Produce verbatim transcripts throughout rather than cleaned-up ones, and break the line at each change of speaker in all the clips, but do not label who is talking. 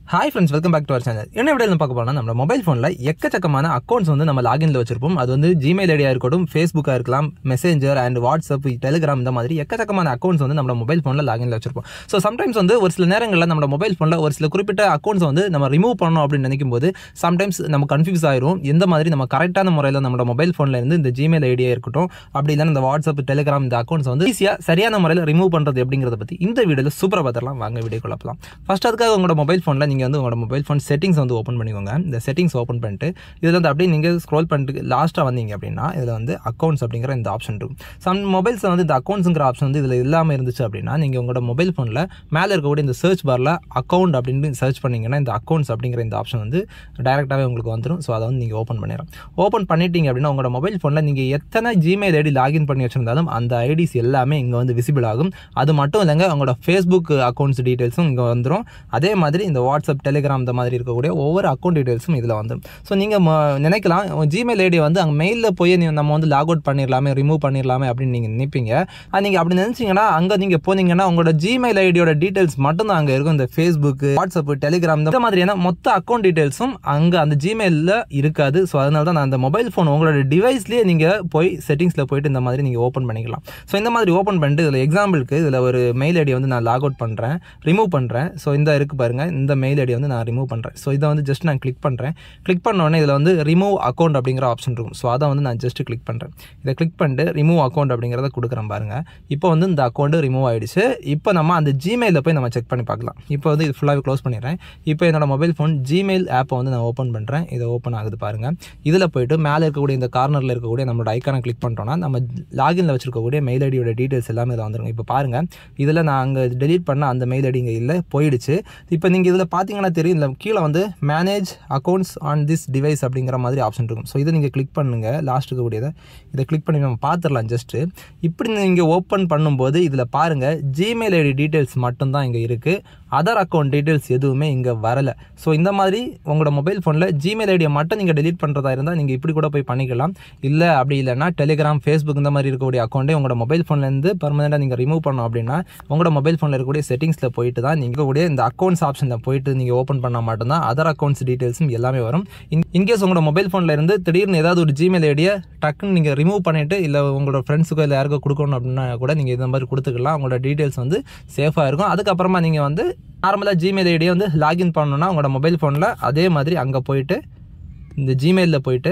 Hi friends, welcome back to our channel. என்ன வீடியோல பார்க்க போறோம்னா நம்ம மொபைல் ஃபோன்ல எக்கச்சக்கமான அக்கவுண்ட்ஸ் வந்து நம்ம லாகின்ல வச்சிருப்போம். அது வந்து Gmail ஐடியா இருக்கட்டும், Facebookா இருக்கலாம், Messenger and WhatsApp, Telegram இந்த மாதிரி எக்கச்சக்கமான அக்கவுண்ட்ஸ் வந்து நம்ம மொபைல் ஃபோன்ல லாகின்ல வச்சிருப்போம். சோ சம்டைம்ஸ் வந்து ஒரு சில நேரங்கள்ல நம்ம மொபைல் ஃபோன்ல ஒரு சில குறிப்பிட்ட அக்கவுண்ட்ஸ் வந்து நம்ம ரிமூவ் பண்ணனும் அப்படி நினைக்கும்போது சம்டைம்ஸ் நம்ம கன்ஃபியூஸ் ஆயிரும். எந்த மாதிரி நம்ம கரெக்ட்டான முறையில நம்ம மொபைல் ஃபோன்ல இருந்து இந்த Gmail ஐடியா இருக்கட்டும், அப்படி இல்லனா இந்த WhatsApp, Telegram இந்த அக்கவுண்ட்ஸ் வந்து ஈஸியா சரியான முறையில ரிமூவ் பண்றது எப்படிங்கறத பத்தி இந்த வீடியோல சூப்பரா பார்த்தறலாம். வாங்க வீடியோக்குள்ள போலாம். ஃபர்ஸ்ட் அதுக்காக உங்க மொபைல் ஃபோன்ல நீங்க வந்து உங்க மொபைல் ஃபோன் செட்டிங்ஸ் வந்து ஓபன் பண்ணிக்கோங்க. இந்த செட்டிங்ஸ் ஓபன் பண்ணிட்டு இதுல வந்து அப்படியே நீங்க ஸ்க்ரோல் பண்ணிட்டு லாஸ்டா வந்தீங்க அப்படினா இதுல வந்து அக்கவுண்ட்ஸ் அப்படிங்கற இந்த ஆப்ஷன் இருக்கும். சம் மொபைல்ஸ் வந்து இந்த அக்கவுண்ட்ஸ்ங்கற ஆப்ஷன் வந்து இதுல இல்லாம இருந்துச்சு அப்படினா நீங்க உங்க மொபைல் ஃபோன்ல மேல இருக்கக்கூடிய இந்த சர்ச் பார்ல அக்கவுண்ட் அப்படினு சர்ச் பண்ணீங்கனா இந்த அக்கவுண்ட்ஸ் அப்படிங்கற இந்த ஆப்ஷன் வந்து டைரக்டாவே உங்களுக்கு வந்துரும். சோ அத வந்து நீங்க ஓபன் பண்ணிரலாம். ஓபன் பண்ணிட்டீங்க அப்படினா உங்க மொபைல் ஃபோன்ல நீங்க எத்தனை Gmail ஐடி லாகின் பண்ணி வச்சிருந்தாலும் அந்த ஐடிஸ் எல்லாமே இங்க வந்து விசிபிள் ஆகும். அது மட்டும் இல்லங்க உங்களோட Facebook அக்கவுண்ட்ஸ் டீடைல்ஸும் இங்க வந்துரும். அதே மாதிரி இந்த WhatsApp, Telegram இந்த மாதிரி இருக்கக்கூடிய ஒவ்வொரு அக்கவுண்ட் டீடைல்ஸும் இதுல வந்துரும். சோ நீங்க நினைக்கலாம் Gmail ஐடி வந்து அங்க மெயில்ல போய் நம்ம வந்து லாக் அவுட் பண்ணிரலாமே, ரிமூவ் பண்ணிரலாமே அப்படி நீங்க நினைப்பீங்க. நீங்க அப்படி நினைச்சீங்கனா அங்க நீங்க போனீங்கனா உங்களோட Gmail ஐடியோட டீடைல்ஸ் மட்டும் தான் அங்க இருக்கும். இந்த Facebook, WhatsApp, Telegram இந்த மாதிரியான மொத்த அக்கவுண்ட் டீடைல்ஸும் அங்க அந்த Gmailல இருக்காது. சோ அதனால தான் நான் அந்த மொபைல் ஃபோன் உங்களோட டிவைஸ்லயே நீங்க போய் செட்டிங்ஸ்ல போய்ட்டு இந்த மாதிரி நீங்க ஓபன் பண்ணிக்கலாம். சோ இந்த மாதிரி ஓபன் பண்ணிட்டு இதுல எக்ஸாம்பிளுக்கு இதுல ஒரு மெயில் ஐடி வந்து நான் லாக் அவுட் பண்றேன், ரிமூவ் பண்றேன். சோ இந்த இருக்கு பாருங்க, இந்த மெயில் ஐடி வந்து நான் ரிமூவ் பண்றேன். சோ இத வந்து ஜஸ்ட் நான் கிளிக் பண்றேன். கிளிக் பண்ண உடனே இதுல வந்து ரிமூவ் அக்கவுண்ட் அப்படிங்கற ஆப்ஷன் இருக்கும். சோ அத வந்து நான் ஜஸ்ட் கிளிக் பண்றேன். இத கிளிக் பண்ணிட்டு ரிமூவ் அக்கவுண்ட் அப்படிங்கறத கொடுக்கிறேன் பாருங்க. இப்போ வந்து இந்த அக்கவுண்ட் ரிமூவ் ஆயிடுச்சு. இப்போ நம்ம அந்த Gmailல போய் நம்ம செக் பண்ணி பார்க்கலாம். இப்போ வந்து இது ஃபுல்லாவே க்ளோஸ் பண்ணிறேன். இப்போ என்னோட மொபைல் ஃபோன் Gmail ஆப்பை வந்து நான் ஓபன் பண்றேன். இது ஓபன் ஆகுது பாருங்க. இதுல போய்ட்டு மேல இருக்கக்கூடிய இந்த கார்னர்ல இருக்கக்கூடிய நம்மளோட ஐகானை கிளிக் பண்ணிட்டோம்னா நம்ம லாகின்ல வச்சிருக்கக்கூடிய மெயில் ஐடியோட டீடைல்ஸ் எல்லாமே இதுல வந்துரும். இப்போ பாருங்க இதுல நான் அங்க டெலீட் பண்ண அந்த மெயில் ஐடி இங்க இல்ல, போயிடுச்சு. இப்போ நீங்க இதுல பாத்தீங்கன்னா தெரியும், இந்த கீழ வந்து manage accounts on this device அப்படிங்கிற மாதிரி ஆப்ஷன் இருக்கும். ஸோ இதை நீங்கள் கிளிக் பண்ணுங்க. லாஸ்ட் இருக்கக்கூடியதை இதை கிளிக் பண்ணி நம்ம பார்த்துடலாம். ஜஸ்ட் இப்படி நீங்கள் ஓப்பன் பண்ணும்போது இதில் பாருங்கள் Gmail ஐடி டீட்டெயில்ஸ் மட்டும்தான் இங்கே இருக்குது. அதர் அக்கௌண்ட் டீட்டெயில்ஸ் எதுவுமே இங்கே வரலை. ஸோ இந்த மாதிரி உங்களோட மொபைல் ஃபோனில் Gmail ஐடியை மட்டும் நீங்கள் டெலீட் பண்ணுறதா இருந்தால் நீங்கள் இப்படி கூட போய் பண்ணிக்கலாம். இல்லை அப்படி இல்லைனா Telegram, Facebook இந்த மாதிரி இருக்கக்கூடிய அக்கௌண்ட்டே உங்களோட மொபைல் ஃபோன்லேருந்து பர்மனெண்ட்டாக நீங்கள் ரிமூவ் பண்ணோம் அப்படின்னா உங்களோட மொபைல் ஃபோனில் இருக்கக்கூடிய செட்டிங்ஸில் போயிட்டு தான் நீங்கள் கூட இந்த அக்கௌண்ட்ஸ் ஆப்ஷனில் போயிட்டு நீங்கள் ஓப்பன் பண்ணால் மட்டும்தான் அதர் அக்கௌண்ட்ஸ் டீடைல்ஸும் எல்லாமே வரும். இன்கேஸ் உங்களோட மொபைல் ஃபோன்ல இருந்து திடீர்னு ஏதாவது ஒரு Gmail ஐடியை டக்குன்னு நீங்க ரிமூவ் பண்ணிட்டு இல்ல உங்களோட ஃப்ரெண்ட்ஸுக்கோ இல்லை யாருக்கோ கொடுக்கணும் அப்படின்னா கூட நீங்க இந்த மாதிரி கொடுத்துக்கலாம். உங்களோட டீடைல்ஸ் வந்து சேஃபா இருக்கும். அதுக்கப்புறமா நீங்க வந்து நார்மலா Gmail ஐடியை வந்து லாகின் பண்ணணும்னா உங்களோட மொபைல் ஃபோன்ல அதே மாதிரி அங்க போயிட்டு இந்த Gmailல போயிட்டு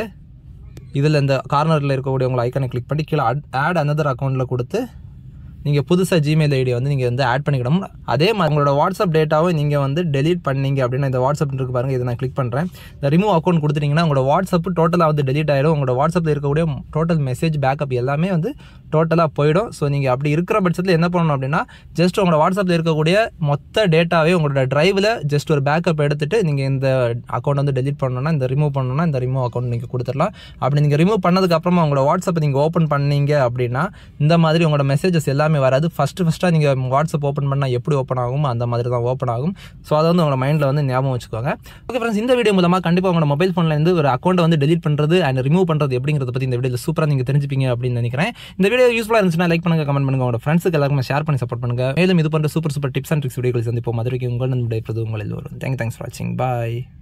இதுல இந்த கார்னர்ல இருக்கக்கூடிய உங்க ஐகானை கிளிக் பண்ணி கீழே ஆட் another அக்கௌண்ட்ல கொடுத்து நீங்க புதுசா Gmail ஐடி வந்து நீங்க வந்து ஆட் பண்ணிக்கணும். அதே மாதிரி உங்களோட WhatsApp டேட்டாவை நீங்க வந்து டெலீட் பண்ணீங்க அப்படின்னா இந்த WhatsApp இருக்கு பாருங்க, இதை நான் கிளிக் பண்றேன். இந்த ரிமூவ் அக்கௌண்ட் கொடுத்துட்டீங்கன்னா உங்களோட WhatsApp டோட்டலா வந்து டெலீட் ஆயிடும். உங்களோட WhatsAppல இருக்கக்கூடிய டோட்டல் மெசேஜ் பேக்கப் எல்லாமே வந்து டோட்டலா போயிடும். ஸோ நீங்க அப்படி இருக்கிற பட்சத்தில் என்ன பண்ணணும் அப்படின்னா ஜஸ்ட் உங்களோட WhatsAppல இருக்கக்கூடிய மொத்த டேட்டாவே உங்களோட டிரைவ்ல ஜஸ்ட் ஒரு பேக்கப் எடுத்துட்டு நீங்க இந்த அக்கௌண்ட் வந்து டெலீட் பண்ணணும்னா இந்த ரிமூவ் பண்ணணும்னா இந்த ரிமூவ் அக்கௌண்ட் நீங்க கொடுத்துடலாம். அப்படி நீங்க ரிமூவ் பண்ணதுக்கு அப்புறமா உங்களோட WhatsApp நீங்க ஓப்பன் பண்ணீங்க அப்படின்னா இந்த மாதிரி உங்களோட மெசேஜஸ் எல்லாமே வராது. ஃபர்ஸ்ட் ஃபர்ஸ்டா நீங்க WhatsApp ஓபன் பண்ணா எப்படி ஓபன் ஆகும் அந்த மாதிரி தான் ஓபன் ஆகும். சோ அத வந்து உங்க மைண்ட்ல வந்து ஞாபகம் வச்சுக்கோங்க. ஓகே फ्रेंड्स, இந்த வீடியோ மூலமா கண்டிப்பா உங்க மொபைல் ஃபோன்ல இருந்து ஒரு அக்கவுண்ட் வந்து டெலீட் பண்றது அண்ட் ரிமூவ் பண்றது எப்படிங்கறத பத்தி இந்த வீடியோல சூப்பரா நீங்க தெரிஞ்சுப்பீங்க அப்படின்னு நினைக்கிறேன். இந்த வீடியோ யூஸ்ஃபுல்லா இருந்துச்சுனா லைக் பண்ணுங்க, கமெண்ட் பண்ணுங்க, உங்க ஃப்ரெண்ட்ஸ்க்கு எல்லாருக்கும் ஷேர் பண்ணி சப்போர்ட் பண்ணுங்க. மேலும் இது போன்ற super super tips and tricks வீடியோக்கள் சந்திப்போம். மதுரைக்கு உங்கள் நண்பர் பிரது உங்கள் எல்லோரும். Thank you, thanks for watching. Bye.